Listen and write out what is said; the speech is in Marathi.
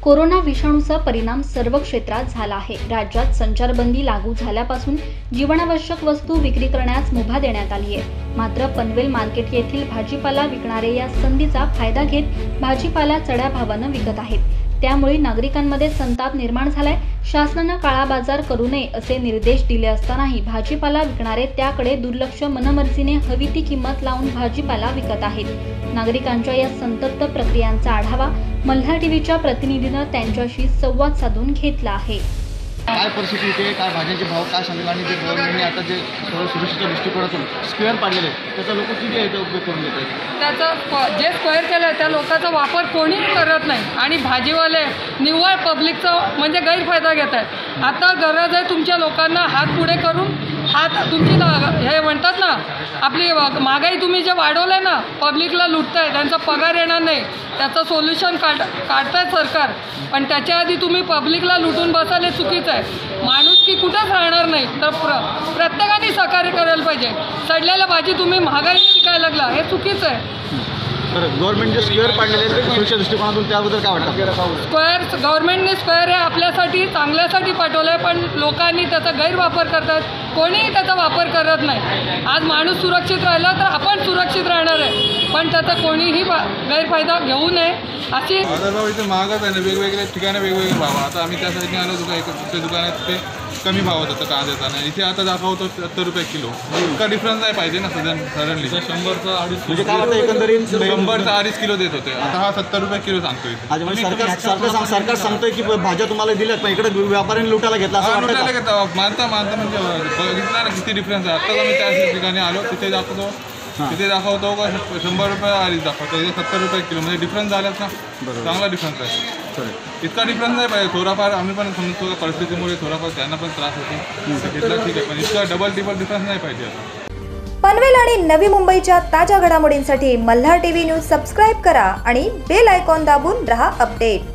कोरोना विषाणूचा परिणाम सर्व क्षेत्रात झाला आहे। राज्यात संचारबंदी लागू झाल्यापासून जीवनावश्यक वस्तू विक्री करण्यास मुभा देण्यात आली आहे। मात्र पनवेल मार्केट येथील भाजीपाला विकणारे या संधीचा फायदा घेत भाजीपाला चढ्या भावाने विकत आहेत। त्यामुळे नागरिकांमध्ये संताप निर्माण झालाय। शासनाने काळा बाजार करू नये असे निर्देश दिले असतानाही भाजीपाला विकणारे त्याकडे दुर्लक्ष मनमर्जीने हवी ती किंमत लावून भाजीपाला विकत आहेत। नागरिकांच्या या संतप्त प्रक्रियांचा आढावा मल्हार टीव्हीच्या प्रतिनिधीने त्यांच्याशी संवाद साधून घेतला आहे। काय परिस्थिती इथे, काय भाज्यांचे भाव काय सांगेल आणि जे गव्हर्नमेंटने आता जे सर्व सुरक्षेच्या दृष्टिकोनातून स्क्वेअर पाडलेले आहे त्याचा लोक किती आहे उपयोग करून घेत आहेत। त्याचं जे स्क्वेअर केलं आहे त्या लोकांचा वापर कोणीही करत नाही आणि भाजीवाले निव्वळ पब्लिकचा म्हणजे गैरफायदा घेत आहेत। आता गरज आहे तुमच्या लोकांना हात पुढे करून तुमची हे म्हणतात ना, आपली महागाई तुम्ही जे वाढवलं ना, पब्लिकला लुटताय, त्यांचा पगार येणार नाही, त्याचं सोल्युशन काढताय सरकार, पण त्याच्या आधी तुम्ही पब्लिकला लुटून बसायला चुकीचं आहे। माणूस की कुठंच राहणार नाही, तर प्रत्येकाने सहकार्य करायला पाहिजे। सडलेल्या भाजी तुम्ही महागाईने विकायला लागला, हे चुकीचं आहे। गव्हर्नमेंट जे स्क्वेअर पाडलेले आहेत सुरक्षा दृष्टिकोनातून त्याबद्दल काय वाटतं? स्क्वेअर गव्हर्नमेंटने स्क्वेअर हे आपल्यासाठी चांगल्यासाठी पाठवलं आहे, पण लोकांनी त्याचा गैरवापर करतात, कोणीही त्याचा वापर करत नाही। आज माणूस सुरक्षित राहिला तर आपण सुरक्षित राहणार आहे, पण त्याचा कोणीही गैरफायदा घेऊ नये अशी। बाजारभाव इथे महागच आहे ना, वेगवेगळ्या ठिकाणी वेगवेगळे भाव। आता आम्ही त्या साईडने आलो होतो, एका दुकानात ते कमी भावात होतं कांद्याचा, इथे आता दाखवतो 70 रुपये किलो। इतका डिफरन्स नाही पाहिजे ना सडनली। 100चा 2.5 म्हणजे काय आता एकंदरीत 100चा 2.5 किलो देत होते, आता हा 70 रुपये किलो सांगतोय। सरकार सांगतोय की भाज्या तुम्हाला दिल्यात, पण इकडे व्यापाऱ्यांनी लुटायला घेतला असं लुटायला घेता मानता म्हणजे बघितला ना किती डिफरन्स आहे। आता आम्ही त्या ठिकाणी आलो, तिथे दाखवतो का 100 रुपये 2.5 दाखवतो, इथे 70 रुपये किलो, म्हणजे डिफरन्स झालाच ना, चांगला डिफरन्स आहे। इतका डिफरन्स नाही पाहिजे, थोडाफार आम्ही पण समजतो का परिस्थितीमुळे थोडाफार त्यांना पण त्रास होतो, ठीक आहे, पण इतका डबल डिफरन्स नाही पाहिजे आता। पनवेल आणि नवी मुंबईच्या ताज्या घडामोडींसाठी मल्हार टीव्ही न्यूज सबस्क्राईब करा आणि बेल आयकॉन दाबून रहा अपडेट।